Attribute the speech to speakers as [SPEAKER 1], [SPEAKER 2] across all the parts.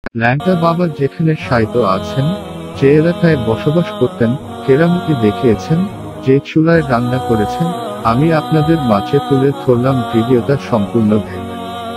[SPEAKER 1] ল্যাংটা বাবা যেখানে শায়িত আছেন, যে এলাকায় বসবাস করতেন, কেরামতি দেখিয়েছেন, যে চুলায় রান্না করেছেন, আমি আপনাদের মাঝে তুলে ধরলাম ভিডিওটা সম্পূর্ণ দেখবেন।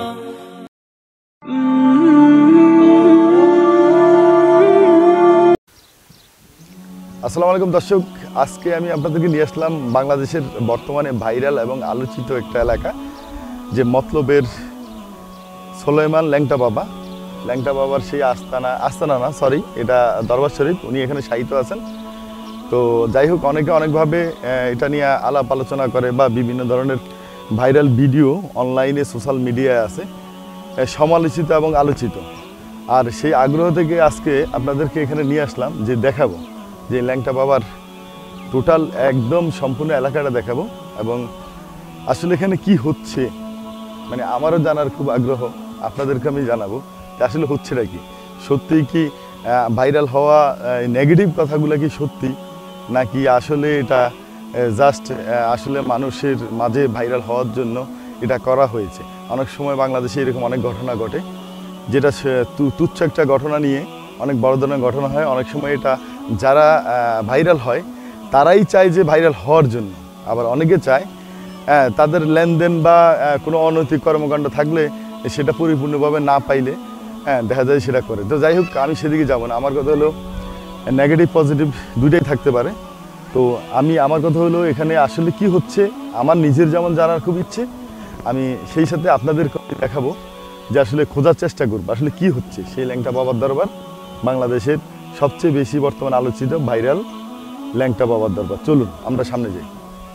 [SPEAKER 2] আসসালামু আলাইকুম দর্শক, আজকে আমি আপনাদেরকে নিয়ে আসলাম বাংলাদেশের বর্তমানে ভাইরাল এবং আলোচিত একটা এলাকা, যে মতলবের সুলাইমান ল্যাংটা বাবা। ল্যাংটা বাবার সেই আস্তানা না সরি, এটা দরবার শরীফ, উনি এখানে শায়িত আছেন। তো যাই হোক, অনেকে অনেকভাবে এটা নিয়ে আলাপ আলোচনা করে বা বিভিন্ন ধরনের ভাইরাল ভিডিও অনলাইনে সোশ্যাল মিডিয়ায় আছে, সমালোচিত এবং আলোচিত। আর সেই আগ্রহ থেকে আজকে আপনাদেরকে এখানে নিয়ে আসলাম, যে দেখাবো যে ল্যাংটা বাবার টোটাল একদম সম্পূর্ণ এলাকাটা দেখাবো, এবং আসলে এখানে কি হচ্ছে, মানে আমারও জানার খুব আগ্রহ, আপনাদেরকে আমি জানাবো আসলে হচ্ছেটা কি, সত্যিই কি ভাইরাল হওয়া নেগেটিভ কথাগুলো কি সত্যি, নাকি আসলে এটা জাস্ট আসলে মানুষের মাঝে ভাইরাল হওয়ার জন্য এটা করা হয়েছে। অনেক সময় বাংলাদেশে এরকম অনেক ঘটনা ঘটে, যেটা তুচ্ছ একটা ঘটনা নিয়ে অনেক বড় ধরনের ঘটনা হয়। অনেক সময় এটা যারা ভাইরাল হয় তারাই চায় যে ভাইরাল হওয়ার জন্য, আবার অনেকে চায় তাদের লেনদেন বা কোনো অনৈতিক কর্মকাণ্ড থাকলে সেটা পরিপূর্ণভাবে না পাইলে দেখা যায় সেটা করে। তো যাই হোক, আমি সেদিকে যাব না। আমার কথা হলো নেগেটিভ পজিটিভ দুইটাই থাকতে পারে। তো আমার কথা হলো এখানে আসলে কি হচ্ছে, আমার নিজের যেমন জানার খুব ইচ্ছে, আমি সেই সাথে আপনাদের দেখাবো, যে আসলে খোঁজার চেষ্টা করবো আসলে কি হচ্ছে সেই ল্যাংটা বাবার দরবার, বাংলাদেশের সবচেয়ে বেশি বর্তমান আলোচিত ভাইরাল ল্যাংটা বাবার দরবার। চলুন আমরা সামনে যাই।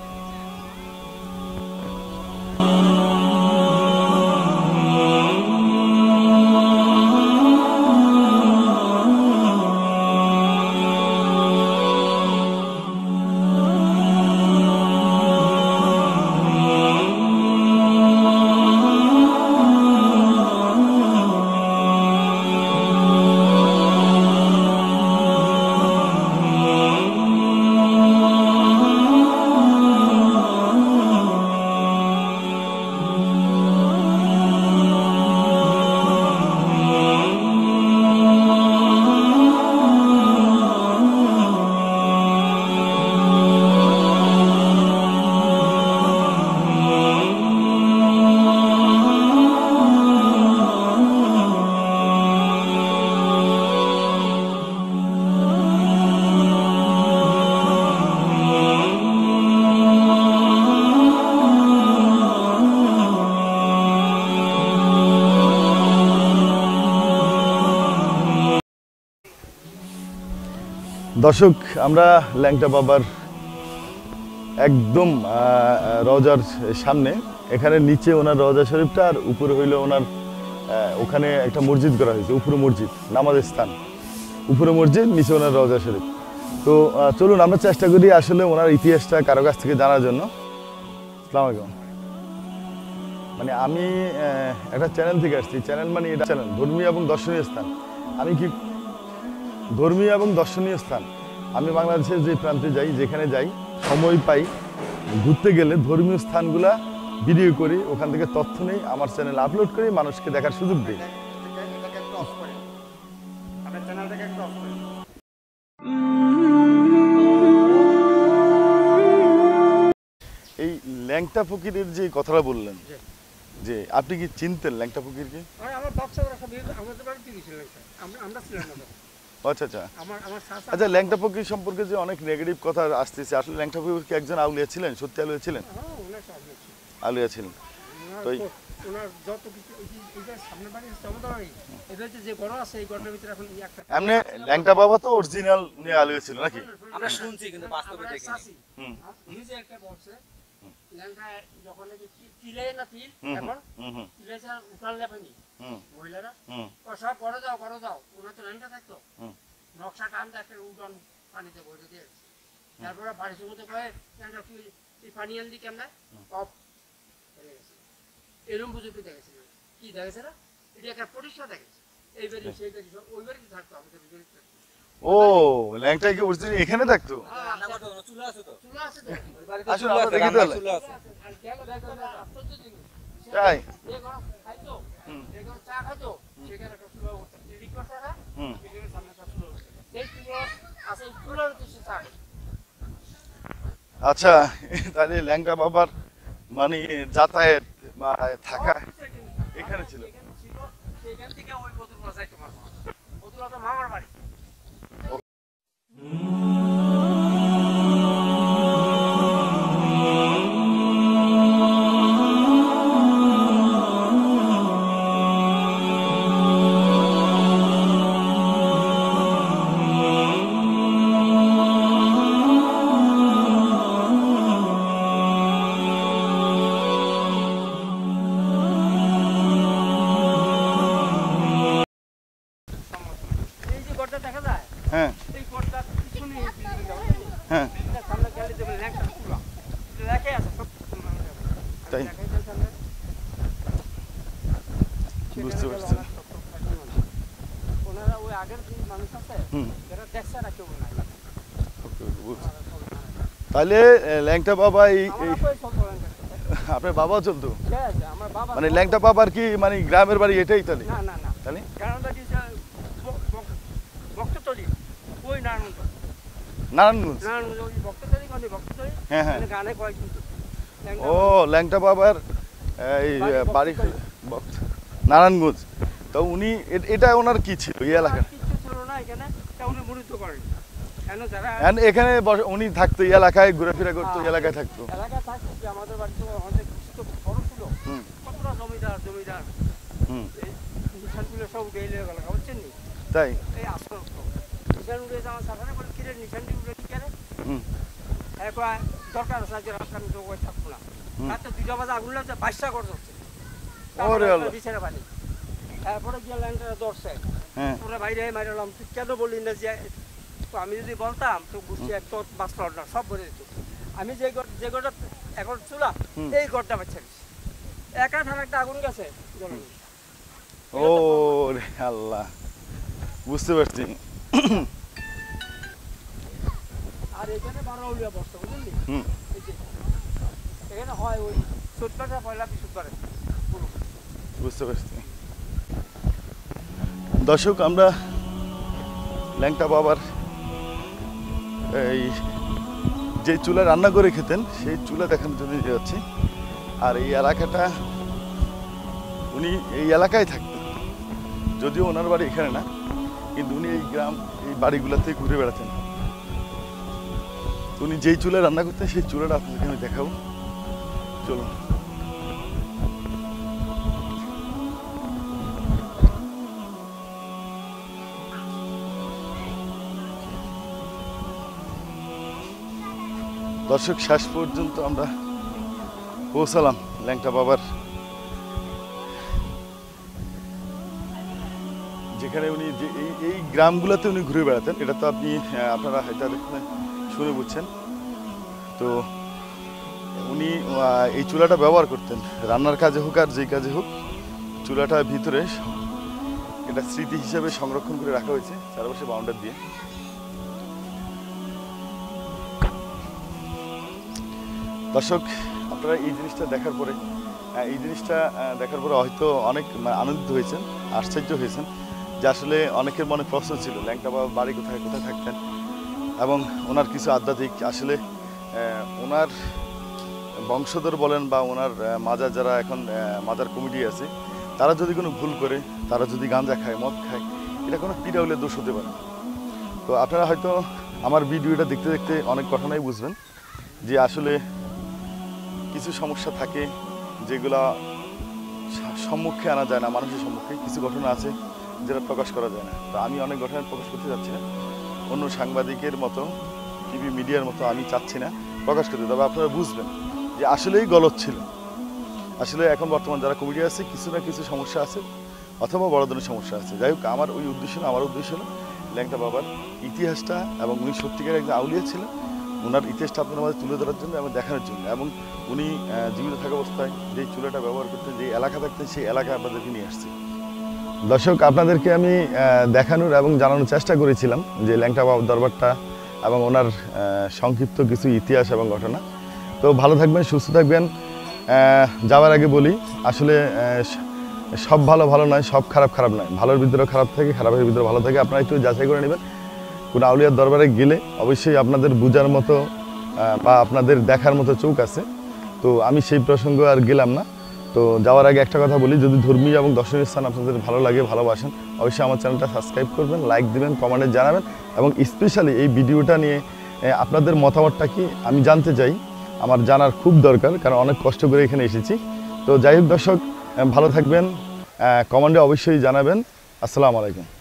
[SPEAKER 2] দর্শক, আমরা ল্যাংটা বাবার একদম রওজার সামনে, এখানে নিচে ওনার রওজা শরীফটা, আর উপরে হইল ওনার ওখানে একটা মসজিদ করা হয়েছে, উপরে মসজিদ, নামাজের স্থান, উপরে মসজিদ, নিচে ওনার রওজা শরীফ। তো চলুন আমরা চেষ্টা করি আসলে ওনার ইতিহাসটা কারো কাছ থেকে জানার জন্য। আসসালামু আলাইকুম। মানে আমি একটা চ্যানেল থেকে আসছি, চ্যানেল মানে এটা চ্যানেল ধর্মীয় এবং দর্শনীয় স্থান। আমি কি ধর্মীয় এবং দর্শনীয় স্থান, আমি বাংলাদেশের যে প্রান্তে যাই, যেখানে যাই, সময় পাই, ঘুরতে গেলে ধর্মীয় স্থানগুলা ভিডিও করি, ওখান থেকে তথ্য নেই, আমার চ্যানেলে আপলোড করি, মানুষকে দেখার সুযোগ দিই। এই ল্যাংটা ফকিরের যে কথাটা বললেন, যে আপনি কি চিনতেন ল্যাংটা ফকিরকে? আচ্ছা আচ্ছা আচ্ছা, ল্যাংটা ফকির সম্পর্কে যে অনেক নেগেটিভ কথা আসতেছে, আসলে ল্যাংটা ফকির কি একজন আউলিয়া ছিলেন, সত্যি আউলিয়া ছিলেন? আউলিয়া ছিলেন। তো এমনি ল্যাংটা বাবা তো অরিজিনাল নিয়ে আউলিয়া ছিল নাকি?
[SPEAKER 3] আমরা শুনছি কিন্তু বাস্তবে দেখিনি। নিজে একটা বলছে ল্যাংটা যখন তিলে না তিল, এখন তিলে যা উঠালে পানি মহিলারা সব করে দাও ওরা তো ল্যাংটা থাকতো, নকশা টান দেখে উঠান পানিতে বসে দিয়ে, তারপরে বাড়ির মধ্যে কয়ে ল্যাংটা তুই পানি আনলি কেমন অফ হয়ে গেছে, এরকম বুঝতে দেখেছিল। কি দেখেছে না, এটা একটা প্রতিষ্ঠা দেখেছে, এইবারই সেই বাড়ি ওই বাড়িতে থাকতো আমাদের।
[SPEAKER 2] ও ল্যাংটা কি অরিজিনাল এখানে থাকতো?
[SPEAKER 3] চুলা আছে তো, চুলা আছে তো,
[SPEAKER 2] আসলে আমরা দেখি তো চুলা আছে। তাই
[SPEAKER 3] এখানে চা খাইতো সেখানে একটা চুলা করতাম রিকোয়ার্ডটা এখানে সামনে একটা চুলা করতাম এই চুলা আছে এই চুলার উদ্দেশ্যে চা খাই।
[SPEAKER 2] আচ্ছা, তাহলে ল্যাংটা বাবার মানে যাতায়াত বা থাকা এখানে ছিল।
[SPEAKER 3] সেখান থেকে ওই বদুলগুলো যাইতে পারবো বদুলটা তো মামার বাড়ি। এই যে ঘরটা দেখা যায়
[SPEAKER 2] হ্যাঁ
[SPEAKER 3] এই ঘরটা পিছনে
[SPEAKER 2] হ্যাঁ
[SPEAKER 3] সামনে গেলে দেবেন ল্যাংটা চুলা লেখাই আছে সব
[SPEAKER 2] তাই? বুঝতে পারছি।
[SPEAKER 3] ওনারা ওই আগের যে মানুষ আছে
[SPEAKER 2] হুম
[SPEAKER 3] যারা দেখছে না কেউ না
[SPEAKER 2] বুঝছি। তাহলে ল্যাংটা বাবা এই
[SPEAKER 3] আমার
[SPEAKER 2] এই-
[SPEAKER 3] কই সব বলেন
[SPEAKER 2] আপনার বাবাও চলতো
[SPEAKER 3] ঠিক আছে আমার বাবা
[SPEAKER 2] মানে ল্যাংটা বাবার কি মানে গ্রামের বাড়ি এটাই তাহলে?
[SPEAKER 3] না না না
[SPEAKER 2] তাহলে
[SPEAKER 3] কারণটা কি ভক্ততলি ওই নারায়ণগঞ্জ
[SPEAKER 2] নারায়ণগঞ্জ।
[SPEAKER 3] নারায়ণগঞ্জ ওই ভক্ততলি মানে ভক্ততলি
[SPEAKER 2] হ্যাঁ হ্যাঁ।
[SPEAKER 3] গানে কয় কিন্তু
[SPEAKER 2] ও ল্যাংটা বাবার এই বাড়ি নারায়ণগঞ্জ। তো উনি এটা ওনার কি ছিল এই এলাকা?
[SPEAKER 3] কিছু ছিল না এখানে তা উনি মৃত্যু করেন কেন যারা
[SPEAKER 2] এখানে উনি থাকতো এই এলাকায় ঘোরাফেরা করতো এই এলাকায় থাকতো।
[SPEAKER 3] এলাকা থাকতো যে আমাদের বাড়িতে আমাদের কিছু তো বড় ছিল
[SPEAKER 2] হুম
[SPEAKER 3] কতটা জমিদার
[SPEAKER 2] হুম
[SPEAKER 3] এই নিশানগুলো সব উঠে এলে গেল বুঝছেন নি
[SPEAKER 2] তাই
[SPEAKER 3] এই আসল নিশান উঠে আমার সাধারণ বলে কিরে নিশানটি উঠে কি করে
[SPEAKER 2] হুম
[SPEAKER 3] একবার দরকার আছে যে রাস্তা আমি তো ওই থাকবো না
[SPEAKER 2] হুম।
[SPEAKER 3] রাতে 2টা বাজে আগুন লাগছে 22টা করে যাচ্ছে
[SPEAKER 2] ওরে আল্লাহ।
[SPEAKER 3] বিছানা বাড়ি তারপরে গিয়ে ল্যান্ডারে ধরছে
[SPEAKER 2] হ্যাঁ
[SPEAKER 3] পুরো বাইরে মারলাম তুই কেন বললি না যে তো আমি যদি বলতাম তো বুঝছি এক তো বাঁচল না সব বলে দিত আমি যে ঘরটা এখন চুলা
[SPEAKER 2] হুম।
[SPEAKER 3] এই ঘরটা বাচ্চা একা ঠান্ডা একটা আগুন গেছে জ্বলেনি।
[SPEAKER 2] ও রে আল্লাহ, বুঝতে পারছি।
[SPEAKER 3] আর এখানে 12 উলিয়া বস্তা বুঝলি
[SPEAKER 2] হুম
[SPEAKER 3] এই যে এখানে হয় ওই 14টা পয়লা বৃহস্পতিবারে
[SPEAKER 2] বুঝতে পারছি। দর্শক, আমরা ল্যাংটা বাবার এই যে চুলা রান্না করে খেতেন সেই চুলা দেখানোর জন্য যাচ্ছি। আর এই এলাকাটা উনি এই এলাকায় থাকতেন, যদিও ওনার বাড়ি এখানে না, কিন্তু উনি এই গ্রাম এই বাড়িগুলোতে ঘুরে বেড়াতেন। উনি যেই চুলা রান্না করতেন সেই চুলাটা আপনাদেরকে আমি দেখাবো, চলুন। দর্শক, শেষ পর্যন্ত আমরা পৌঁছালাম ল্যাংটা বাবার, যেখানে উনি যে এই গ্রামগুলোতে উনি ঘুরে বেড়াতেন। এটা তো আপনি আপনারা এটা দেখে শুনে বুঝছেন। তো উনি এই চুলাটা ব্যবহার করতেন রান্নার কাজে হোক আর যেই কাজে হোক। চুলাটার ভিতরে এটা স্মৃতি হিসাবে সংরক্ষণ করে রাখা হয়েছে চারপাশে বাউন্ডার দিয়ে। দর্শক, আপনারা এই জিনিসটা দেখার পরে হয়তো অনেক আনন্দিত হয়েছেন, আশ্চর্য হয়েছেন যে আসলে অনেকের মনে প্রশ্ন ছিল ল্যাংটা বাবা বাড়ি কোথায় কোথায় থাকতেন, এবং ওনার কিছু আধ্যাত্মিক আসলে ওনার বংশধর বলেন বা ওনার মাজার যারা এখন মাজার কমিটি আছে, তারা যদি কোনো ভুল করে, তারা যদি গাঁজা খায়, মদ খায়, এটা কোনো পিরাউলের দোষ হতে পারে। তো আপনারা হয়তো আমার ভিডিওটা দেখতে দেখতে অনেক ঘটনাই বুঝবেন যে আসলে কিছু সমস্যা থাকে যেগুলা সম্মুখে আনা যায় না, মানুষের সম্মুখে কিছু ঘটনা আছে যেটা প্রকাশ করা যায় না। তো আমি অনেক ঘটনা প্রকাশ করতে চাচ্ছি না, অন্য সাংবাদিকের মতো, টিভি মিডিয়ার মতো আমি চাচ্ছি না প্রকাশ করতে। তবে আপনারা বুঝবেন যে আসলেই গলত ছিল। আসলে এখন বর্তমান যারা কমিটি আছে, কিছু না কিছু সমস্যা আছে অথবা বড় ধরনের সমস্যা আছে। যাই হোক, আমার ওই উদ্দেশ্য না, আমার উদ্দেশ্য হলো ল্যাংটা বাবার ইতিহাসটা, এবং উনি সত্যিকার একজন আউলিয়া ছিলেন, ওনার ইতিহাসটা আপনার মাঝে তুলে ধরার জন্য এবং দেখানোর জন্য। এবং উনি জীবিত থাকা অবস্থায় যেই চুলাটা ব্যবহার করতেন, যে এলাকা থাকতেন, সেই এলাকায় আপনাদেরকে নিয়ে আসছি। দর্শক, আপনাদেরকে আমি দেখানোর এবং জানানোর চেষ্টা করেছিলাম যে ল্যাংটা বাবার দরবারটা এবং ওনার সংক্ষিপ্ত কিছু ইতিহাস এবং ঘটনা। তো ভালো থাকবেন, সুস্থ থাকবেন। যাওয়ার আগে বলি, আসলে সব ভালো ভালো নয়, সব খারাপ খারাপ নয়, ভালোর ভিতরে খারাপ থাকে, খারাপের ভিতরে ভালো থাকে। আপনারা একটু যাচাই করে নেবেন। কোনো আউলিয়ার দরবারে গেলে অবশ্যই আপনাদের বোঝার মতো বা আপনাদের দেখার মতো চোখ আছে। তো আমি সেই প্রসঙ্গ আর গেলাম না। তো যাওয়ার আগে একটা কথা বলি, যদি ধর্মীয় এবং দর্শনীয় স্থান আপনাদের ভালো লাগে, ভালোবাসেন, অবশ্যই আমার চ্যানেলটা সাবস্ক্রাইব করবেন, লাইক দিবেন, কমেন্টে জানাবেন এবং স্পেশালি এই ভিডিওটা নিয়ে আপনাদের মতামতটা কি আমি জানতে চাই। আমার জানার খুব দরকার, কারণ অনেক কষ্ট করে এখানে এসেছি। তো যাই হোক দর্শক, ভালো থাকবেন, কমেন্টে অবশ্যই জানাবেন। আসসালামু আলাইকুম।